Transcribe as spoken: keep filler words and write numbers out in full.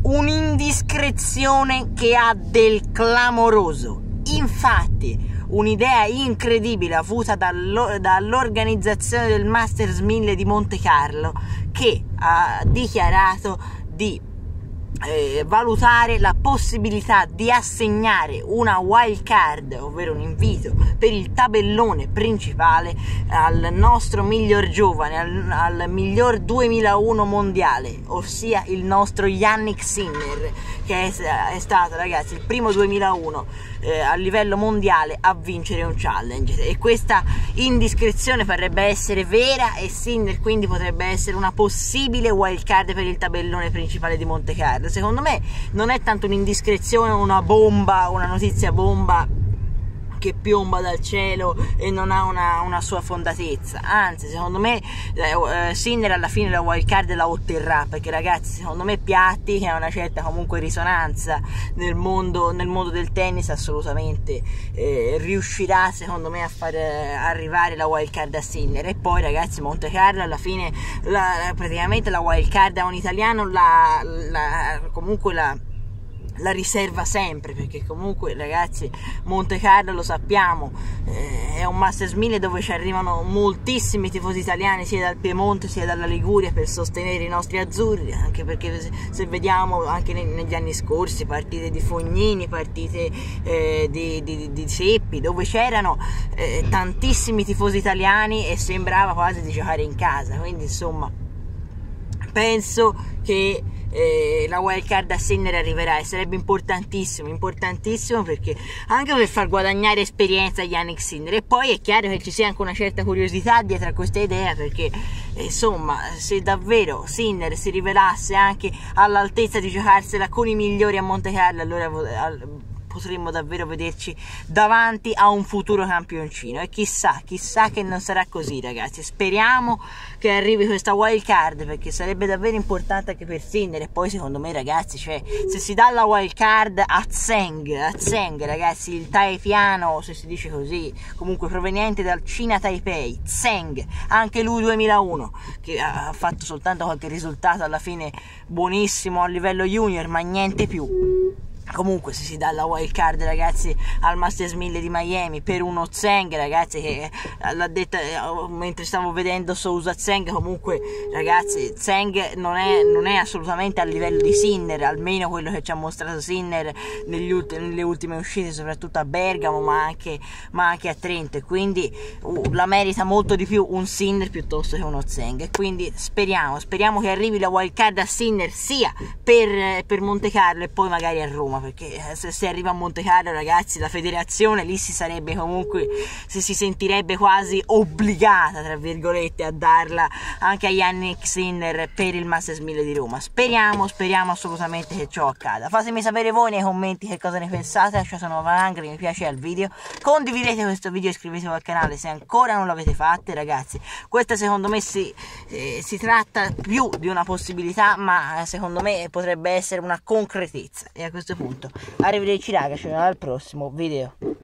un'indiscrezione che ha del clamoroso. Infatti, un'idea incredibile avuta dallo, dall'organizzazione del Masters mille di Monte Carlo, che ha dichiarato di eh, valutare la possibilità di assegnare una wild card, ovvero un invito per il tabellone principale, al nostro miglior giovane, al, al miglior duemilauno mondiale, ossia il nostro Jannik Sinner, che è, è stato, ragazzi, il primo duemilauno eh, a livello mondiale a vincere un challenge. E questa indiscrezione potrebbe essere vera, e Sinner quindi potrebbe essere una possibile wild card per il tabellone principale di Monte Carlo. Secondo me non è tanto un'indiscrezione, una bomba, una notizia bomba che piomba dal cielo e non ha una, una sua fondatezza. Anzi, secondo me eh, Sinner alla fine la wild card la otterrà, perché, ragazzi, secondo me Piatti, che ha una certa comunque risonanza nel mondo, nel mondo del tennis, assolutamente eh, riuscirà, secondo me, a far eh, arrivare la wild card a Sinner. E poi, ragazzi, Monte Carlo alla fine la, praticamente la wild card a un italiano la, la comunque la la riserva sempre, perché comunque, ragazzi, Monte Carlo, lo sappiamo, eh, è un Masters mille dove ci arrivano moltissimi tifosi italiani, sia dal Piemonte sia dalla Liguria, per sostenere i nostri azzurri, anche perché se, se vediamo anche ne, negli anni scorsi partite di Fognini, partite eh, di, di, di Seppi, dove c'erano eh, tantissimi tifosi italiani e sembrava quasi di giocare in casa. Quindi, insomma, penso che Eh, la wild card a Sinner arriverà, e sarebbe importantissimo, importantissimo, perché anche per far guadagnare esperienza a Jannik Sinner. E poi è chiaro che ci sia anche una certa curiosità dietro a questa idea, perché eh, insomma, se davvero Sinner si rivelasse anche all'altezza di giocarsela con i migliori a Monte Carlo, allora al, potremmo davvero vederci davanti a un futuro campioncino. E chissà, chissà che non sarà così, ragazzi. Speriamo che arrivi questa wild card, perché sarebbe davvero importante anche per Sinner. E poi, secondo me, ragazzi, cioè, se si dà la wild card a Zheng, a Zheng, ragazzi, il taipiano, se si dice così, comunque proveniente dal Cina Taipei, Zheng, anche lui duemilauno, che ha fatto soltanto qualche risultato alla fine buonissimo a livello junior, ma niente più. Comunque, se si dà la wild card, ragazzi, al Masters mille di Miami per uno Zheng, ragazzi, che l'ha detta mentre stavo vedendo Sousa Zheng, comunque, ragazzi, Zheng non è, non è assolutamente a livello di Sinner, almeno quello che ci ha mostrato Sinner negli ulti, nelle ultime uscite, soprattutto a Bergamo, ma anche, ma anche a Trento. E quindi uh, la merita molto di più un Sinner piuttosto che uno Zheng. E quindi speriamo, speriamo che arrivi la wild card a Sinner sia per, per Monte Carlo e poi magari a Roma, perché se si arriva a Monte Carlo, ragazzi, la federazione lì si sarebbe comunque, se si sentirebbe quasi obbligata, tra virgolette, a darla anche a Jannik Sinner per il Masters mille di Roma. Speriamo, speriamo assolutamente che ciò accada. Fatemi sapere voi nei commenti che cosa ne pensate. Lasciate una valanga, mi piace al video, condividete questo video, iscrivetevi al canale se ancora non l'avete fatto. Ragazzi, questa secondo me si, eh, si tratta più di una possibilità, ma secondo me potrebbe essere una concretezza. E a questo punto arrivederci, raga, ci vediamo al prossimo video.